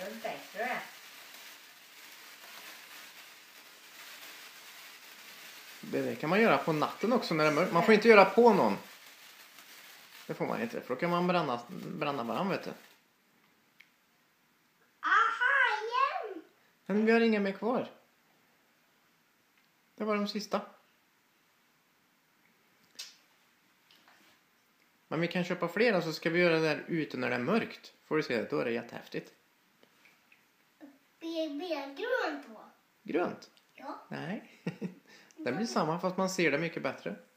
är bättre. Det kan man göra på natten också när det är mörkt. Man får inte göra på någon. Det får man inte, för då kan man bränna varandra, vet du. Aha, igen! Men vi har inga mer kvar. Det var de sista. Men vi kan köpa fler och så ska vi göra det där ute när det är mörkt. Får du se det, då är det jättehäftigt. Blir grönt på? Grönt? Ja. Nej. Det blir samma fast man ser det mycket bättre.